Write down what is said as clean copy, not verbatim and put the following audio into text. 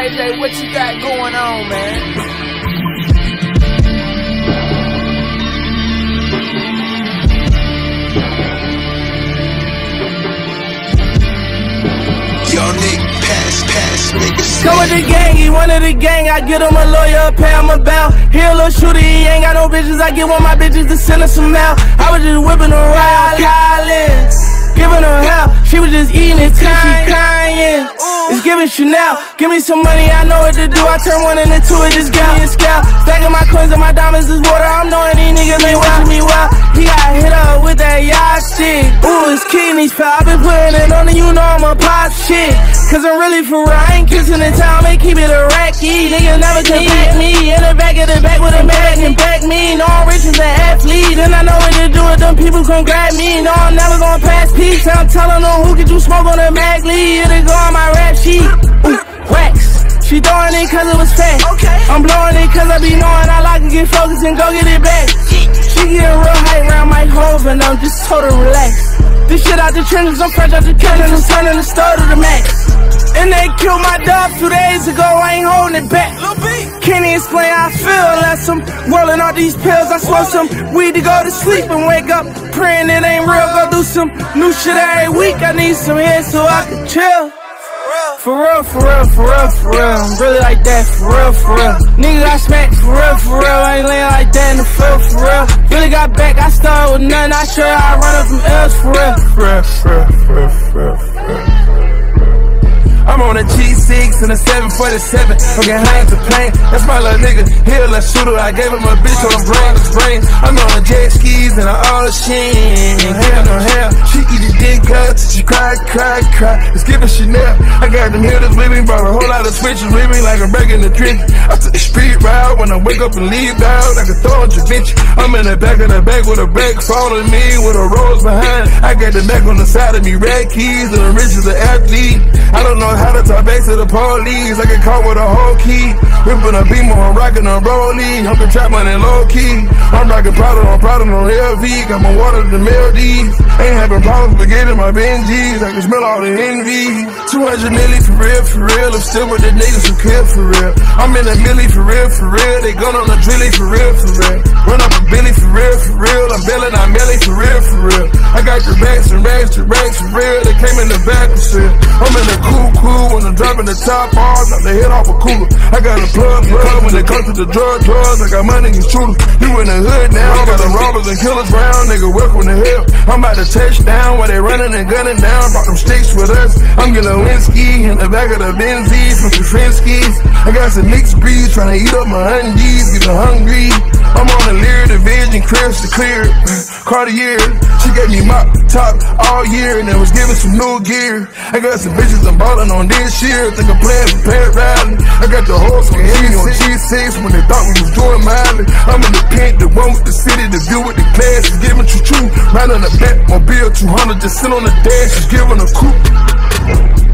JJ, what you got going on, man? Young nigga, pass, niggas. Go with the gang, he one of the gang. I get him a lawyer, pay him a bow. He a little shooter, he ain't got no bitches. I get one of my bitches to send her some mail. I was just whipping around Collins, giving her hell. She was just eating it till she crying. It's giving Chanel. Give me some money, I know what to do. I turn one into two, it just give me a scale. Stacking my coins and my diamonds is water. I'm knowing these niggas ain't watching me well. He got hit up with that yardstick. Ooh, his kidneys fell. I been putting it on and you know I'm a pop shit. Cause I'm really for real, I ain't kissing the town, they keep it a racky. Niggas never can back me. In the back of the back with a man can back me. No, I'm rich as an athlete, and I know what to do with them people come grab me. No, I'm never gonna pass peace. I'm telling them who get you smoke on the mag lead. It'll go on my rap sheet. Ooh, wax. She throwing it cause it was fat. I'm blowing it cause I be knowing I like to get focused and go get it back. She getting real hype round my Hove and I'm just told her relax. This shit out the trenches, I'm fresh out the kitchen, I'm turning the store to the max. And they killed my dog 2 days ago, I ain't holding it back. Can't even explain how I feel unless I'm rolling all these pills. I smoke some weed to go to sleep and wake up praying it ain't real. Go do some new shit every week, I need some hits so I can chill. For real, for real, for real, for real. I'm really like that, for real, for real. Niggas got smacked, for real, for real. I ain't laying like that in the field, for real. Really got back, I started with nothing. I sure I run up from L's, for real. For real, for real, for real, for real, for real. I'm on a G6 and a 747. Fucking hands to plane. That's my little nigga. He a little shooter. I gave him a bitch on the brain. I'm on a jet skis and all the shit. Hell no hell. She eat the dick guts. She cry. It's giving Chanel. I got them hitters with me. Brought a whole lot of switches with me like I'm back in the trench. I took the street route when I wake up and leave out. I can throw a Javinci. I'm in the back of the back with a back following me with a rose behind. I got the neck on the side of me. Red keys and the rich as an athlete. I don't know how to talk back to the police. I get caught with a whole key. Whipping a beamer, I'm rocking a rollie. I'm the trap money low key. I'm rocking Prada on LV. Got my water to the Maldives. Ain't having problems with getting my Benjis. I can smell all the envy. 200 milli for real. I'm still with the niggas who care for real. I'm in a milli for real. They gun on the drilly for real. Run up a Billy for real. I'm belling, I'm melly for real. I got the racks and rags for real. They came in the back for sale. I'm in the cool when I'm dropping the top off, knock the head off a cooler. I got a plug when it comes to the drugs. I got money and shooters. You in the hood now, got the robbers and killers round. Nigga, welcome to hell. I'm about to touch down while they running and gunning down. Brought them sticks with us. I'm getting a Lewinsky in the back of the Benzies from the Frenskies. I got some mixed breeds trying to eat up my undies, getting hungry. I'm on the Lear Division, Crips to clear. Cartier, she gave me my top all year and then was giving some new gear. I got some bitches I'm ballin' on this year. Think I'm playing for Pat Riley. I got the horse on G6 when they thought we was doing Miley. I'm in the pink, the one with the city, the view with the class is giving true. Right on the Batmobile 200, just sit on the dash, is giving a coupe.